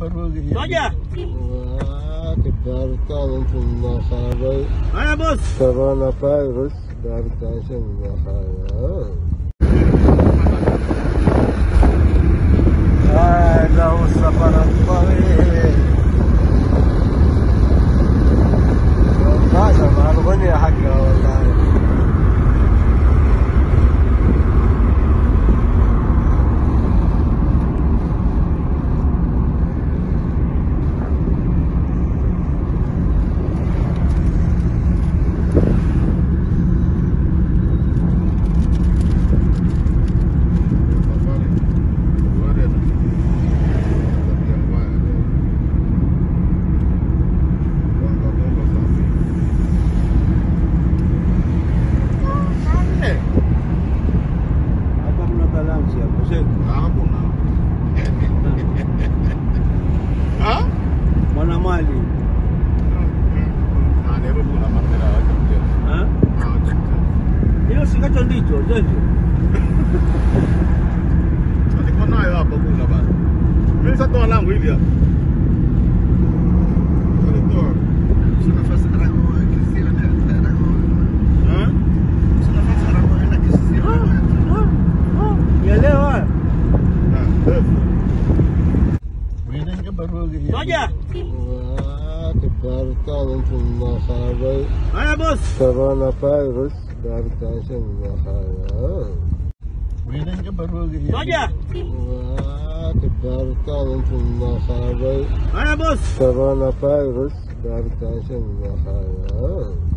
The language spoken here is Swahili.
Soja. Berkan Tunnasabai. Mana bos? Coronavirus Berkan Tunnasabai. Nggak usah parang-parang. Nggak sama alumni ya haga wallahi. Mana mali? Io si caccia ndicho, jeje. Niko nayo hapa kuna bana. Mimi sasa toa langu hili hapa. Toa. Sina nafasi rango kisio na rango. Sina nafasi rango na kisio. Nielewa. Soja. Berkan Tunnasabai. Mana bos? Coronavirus Berkan Tunnasabai. Soja. Berkan Tunnasabai. Mana bos? Coronavirus Berkan Tunnasabai.